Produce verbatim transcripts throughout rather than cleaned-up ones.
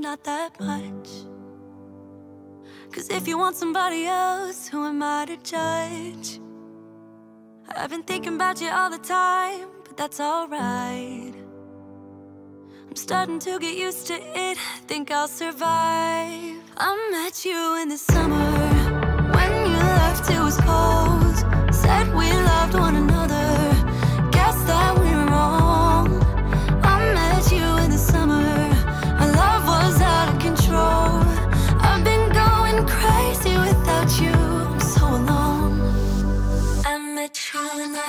not that much. Cause if you want somebody else, who am I to judge? I've been thinking about you all the time, but that's alright. I'm starting to get used to it, think I'll survive. I met you in the summer, when you left it was cold. Said we loved one another, guess that we were wrong. I met you in the summer, our love was out of control. I've been going crazy without you, I'm so alone. I met you in the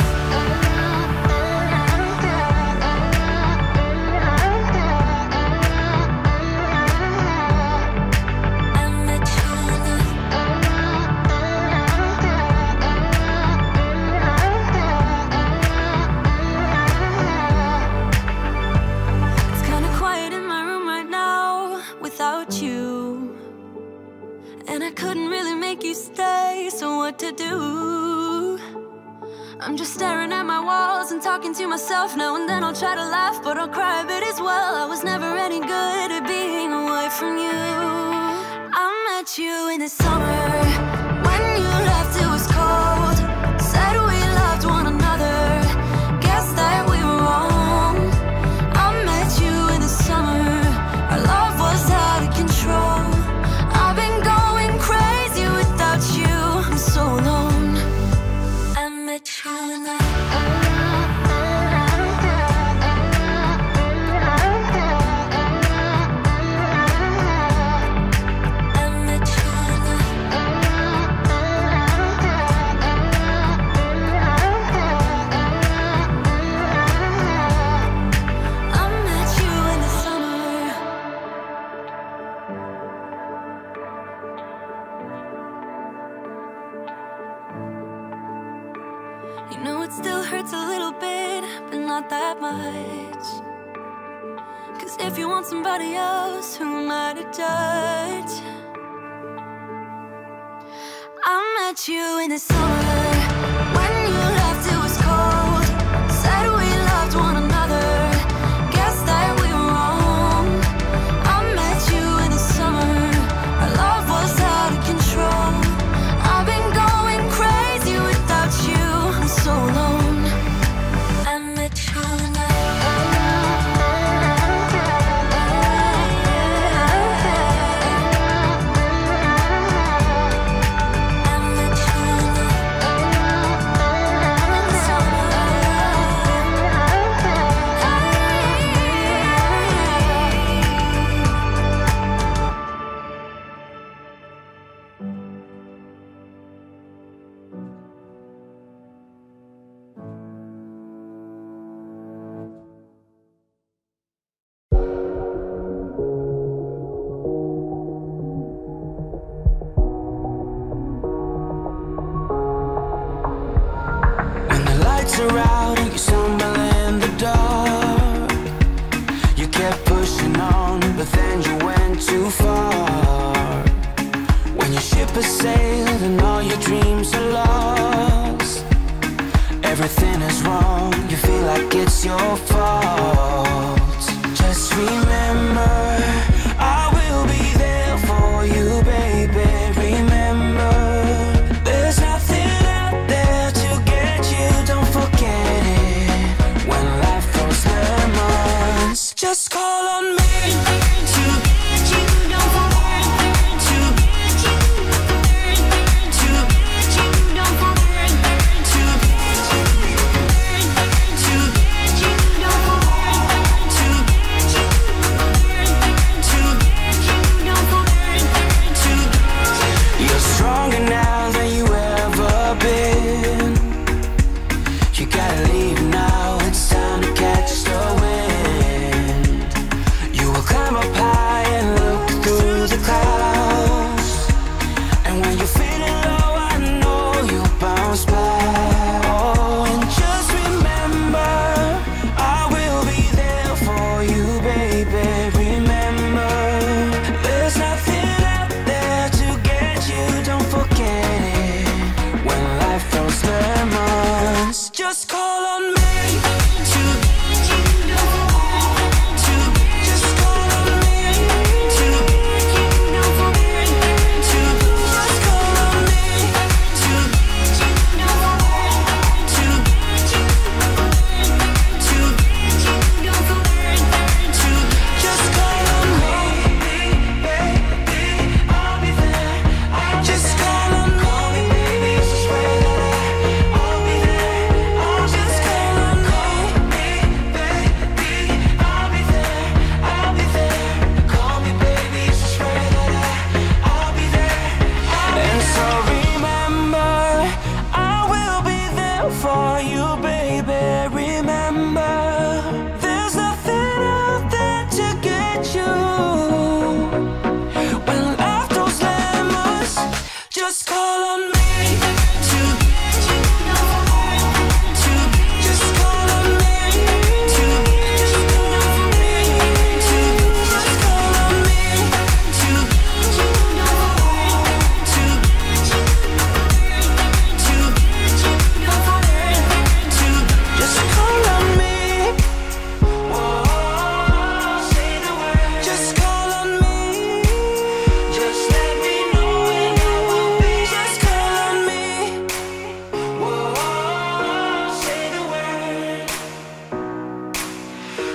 to do. I'm just staring at my walls and talking to myself. Now and then I'll try to laugh, but I'll cry a bit as well. I was never any good at being away from you. I met you in the summer, when you left it was cold. Said we loved one another, guess that we were wrong. I met you in the summer, our love was out of control. I've been going crazy without you, I'm so alone. I met you in the that much. Cause if you want somebody else, who am I to judge? I met you in the summer, when you left it was cold. Said we loved one another, guess that we were wrong. I met you in the summer, our love was out of control. I've been going crazy without you, I'm so alone. Are out and you stumble in the dark. You kept pushing on, but then you went too far. When your ship has sailed and all your dreams are lost, everything is wrong, you feel like it's your fault. Just remember, I will be there for you, baby. Remember, there's nothing out there to get you, don't forget it. When life throws lemons, just call on me to get you, don't forget to get you, to get you, don't forget to get you, to get you, don't forget to get you.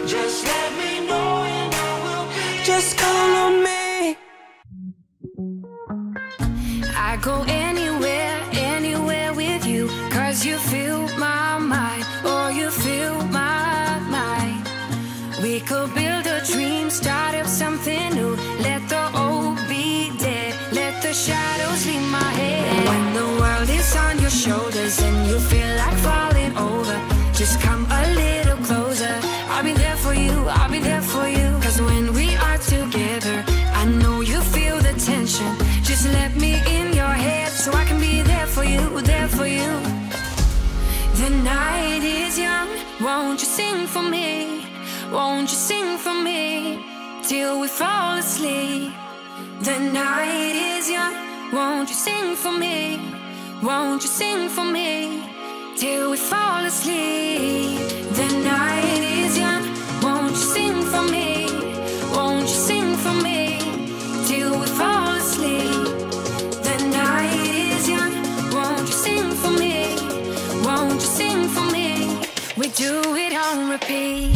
Just let me know and I will be. Just call on me. I go anywhere, anywhere with you, 'cause you fill my mind, oh you fill my mind. We could build a dream, start up something new. Let the old be dead, let the shadows leave my head. When the world is on your shoulders and you feel like falling over, just come a little closer. I'll be there for you, I'll be there for you. 'Cause when we are together, I know you feel the tension. Just let me in your head so I can be there for you, there for you. The night is young, won't you sing for me? Won't you sing for me till we fall asleep? The night is young, won't you sing for me? Won't you sing for me till we fall asleep? The night is young, won't you sing for me? Won't you sing for me till we fall asleep? The night is young, won't you sing for me? Won't you sing for me? We do it on repeat.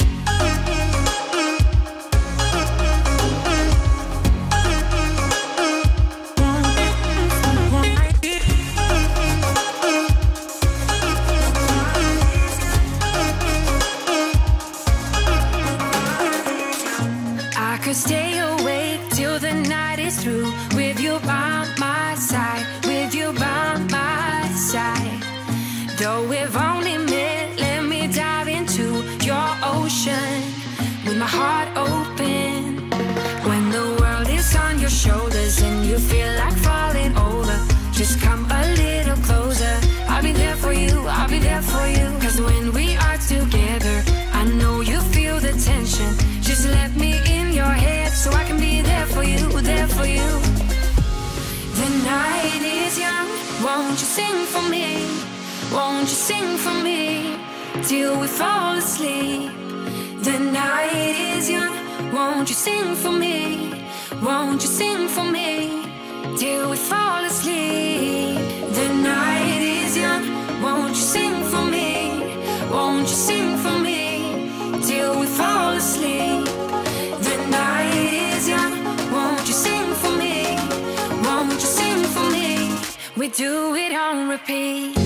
Stay awake till the night is through, with you by my side, with you by my side. Though we've only met, let me dive into your ocean with my heart open. When the world is on your shoulders and you feel like falling over, just come a little closer. I'll be there for you, I'll be there for you. 'Cause when we are together, I know you feel the tension. Just let me in your head so I can be there for you, there for you. The night is young, won't you sing for me? Won't you sing for me till we fall asleep? The night is young, won't you sing for me? Won't you sing for me till we fall asleep? The night is young, won't you sing for me? Won't you sing for me till we fall asleep? The night is young, won't you sing for me? Won't you sing for me? We do it on repeat.